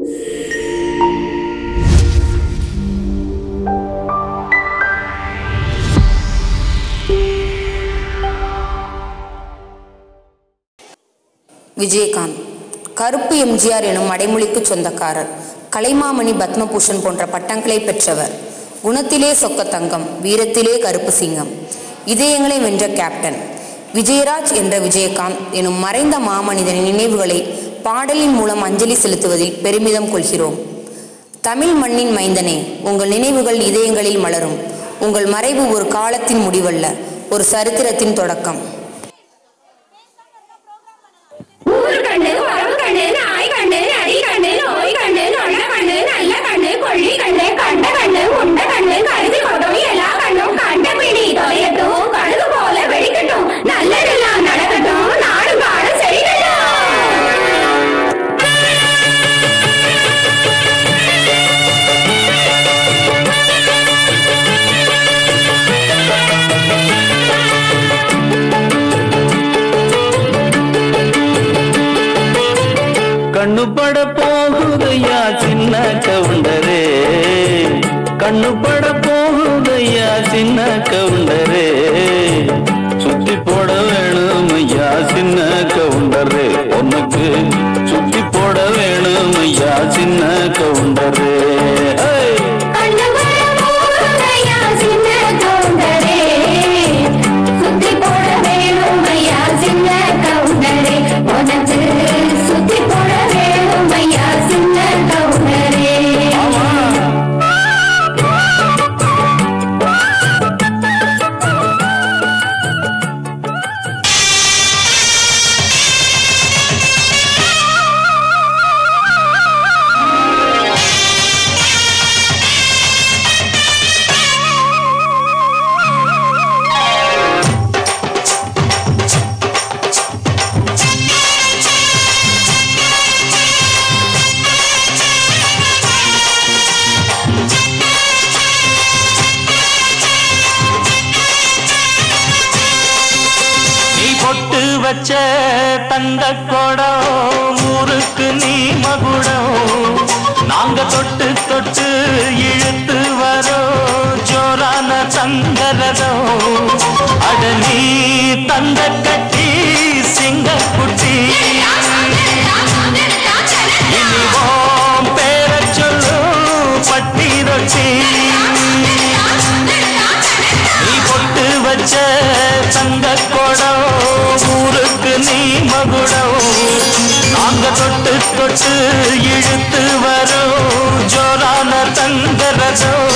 விஜயகாந்த் கருப்பு எம்ஜிஆர் எனும் அடைமொழிக்கு சொந்தக்காரர். கலைமாமணி, பத்மபூஷன் போன்ற பட்டங்களை பெற்றவர். குணத்திலே சொக்க தங்கம், வீரத்திலே கருப்பு சிங்கம், இதயங்களை வென்ற கேப்டன். விஜயராஜ் என்ற விஜயகாந்த் எனும் மறைந்த மாமனிதனின் நினைவுகளை பாடலின் மூலம் அஞ்சலி செலுத்துவதில் பெருமிதம் கொள்கிறோம். தமிழ் மண்ணின் மைந்தனே, உங்கள் நினைவுகள் இதயங்களில் மலரும். உங்கள் மறைவு ஒரு காலத்தின் முடிவல்ல, ஒரு சரித்திரத்தின் தொடக்கம். கண்ணுபட போகுதையா சின்ன கவுண்டரே, கண்ணுபட போகுதையா சின்ன கவுண்டரே, சுத்தி போட வேணும் ஐயா சின்ன கவுண்டரே, உனக்கு சுத்தி போட வேணும் ஐயா சின்ன கவுண்டரே. வச்ச தந்த கொடம் ஊருக்கு நீ மகுடம், நாங்க தொட்டு தொட்டு இழுத்து வரோம் ஜோரான தங்கரதம். அட நீ தந்த கட்டி சிங்க குட்டி, இனிவோம் பேர சொல்லு பட்டி ரொட்டி. நீ பொட்டு வச்ச தங்க கொடம் ஊருக்கு நீ மகுடம், நாங்க தொட்டு தொட்டு இழுத்து வரோம் ஜோரான தங்கரதம்.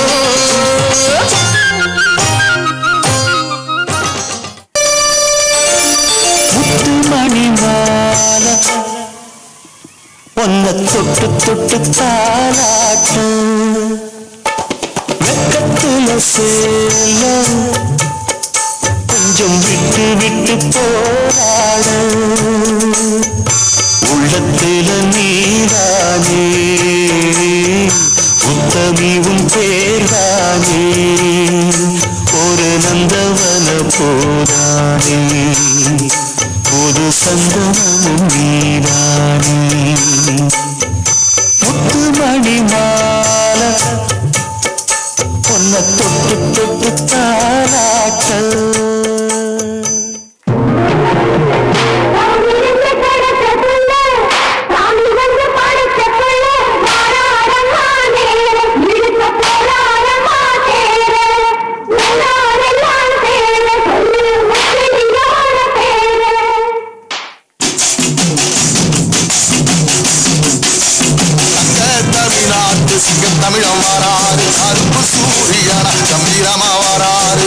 முத்து மணி மாலை ஒன்ன தொட்டு தொட்டு தாலாட்டு, வெக்கத்துல சேல கொஞ்சம் விட்டு விட்டு போராட, உள்ளத்துல நீரானே உத்தமிவும் பேரானே, ஒரு நந்தவன போரானே ஒரு சந்தனமும் நீரானே. முத்துமணி மாலை பொன்ன தொட்டு தொட்டு தாலாட்ட. தமிழம் வராறு கருப்பு சூரியன கம்பீரமா வராறு,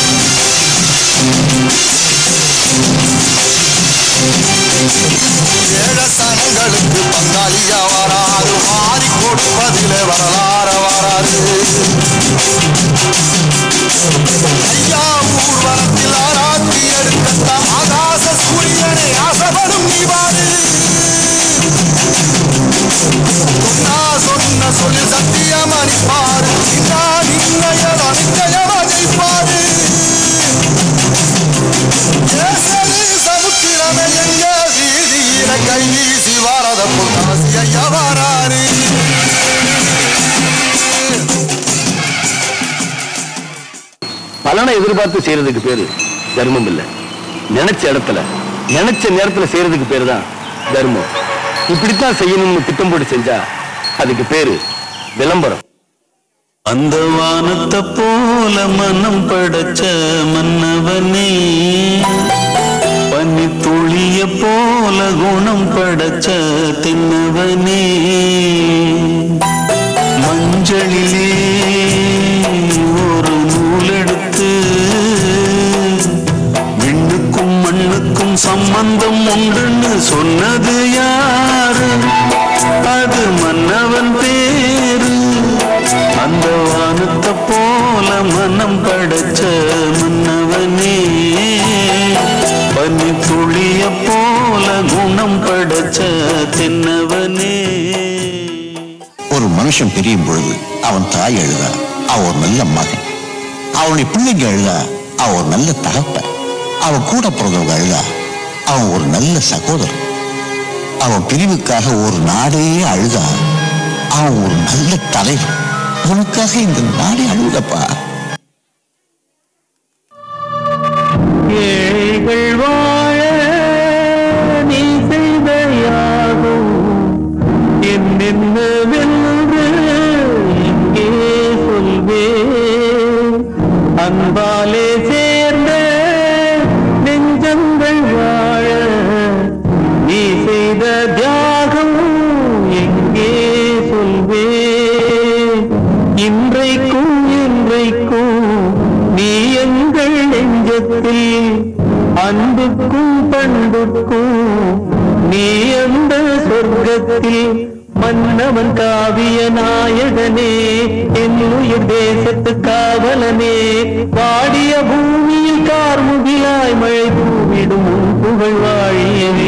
ஏழசனங்களுக்கு பங்காளியா வராறு, மாறி கொடுப்பதிலே வரலாற வராறு. ஐயா ஊர்வலத்தில் ஆராத்தி எடுத்த ஆகாச சூரியனை ஆசைப்படும் நீவாறு, சொன்ன சொல்லி சத்தியமா நிற்பாரு, நிச்சயமா ஜெயிப்பாரு. சமுத்திரமே எங்க வீதியில கை வீசி வாரத பொன்னாசி ஐயா வராரு. பலனை எதிர்பார்த்து செய்யறதுக்கு பேரு தர்மம் இல்ல. நினைச்ச இடத்துல நினைச்ச நேரத்துல செய்யறதுக்கு பேரு தான் தர்மம். இப்படித்தான் செய்யணும்னு திட்டம் போட்டு செஞ்சா அதுக்கு பேரு விளம்பரம். அந்த வானத்தை போல மனம் படைச்ச மன்னவனே, பனி துளிய போல குணம் படைச்ச தென்னவனே, மஞ்சளிலே ஒரு நூலெடுத்து விண்ணுக்கும் மண்ணுக்கும் சம்பந்தம் உண்டுன்னு சொன்னது யாரு? அது மன்னவன் பேரு. அந்த வானத்தை போல மனம் படைச்ச மன்னவனே, பனி துளிய போல குணம் படைச்ச தென்னவனே. ஒரு மனுஷன் பிரியும் பொழுது அவன் தாய் அழுதா அவன் ஒரு நல்ல மகன், அவனுடைய பிள்ளைங்க அழுதா அவன் ஒரு நல்ல தகப்பன், அவன் கூட பிறந்தவங்க அழுதா அவன் ஒரு நல்ல சகோதரன், அவன் பிரிவுக்காக ஒரு நாடே அழுதா அவன் ஒரு நல்ல தலைவர். உனக்காக இந்த நாடே அழுதப்பா. ஏழைகள் வாழ நீ செய்த யாகும் என்னென்னவென்று எங்கே சொல்வே? அன்பாலே சேர்ந்த நெஞ்சங்கள் வாழ நீ செய்த தியாகம் எங்கே சொல்வே? இன்றைக்கும் என்றைக்கும் நீ எங்கள் நெஞ்சத்தில் அன்புக்கும் பண்புக்கும் நீ அந்த சொர்க்கத்தில் மன்னவன் காவிய நாயகனே, என் உயிர் தேசத்து காவலனே, வாடிய பூமியில் கார்முகிலாய் மழை பூவிடும் புகழ் வாழியவே.